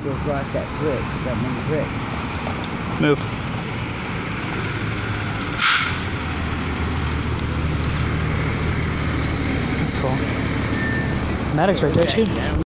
go across that bridge, that main bridge. Move. That's cool. Paramedics right there too.